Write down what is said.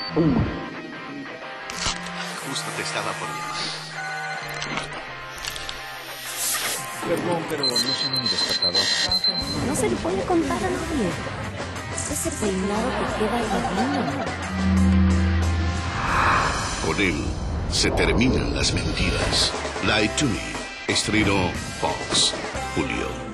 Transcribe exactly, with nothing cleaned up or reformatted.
Justo te estaba por llamar. Perdón, pero no soy un despertador. No se le puede contar a nadie. Ese peinado que queda divino. Con él se terminan las mentiras. Lie to Me. Estreno Fox. Julio.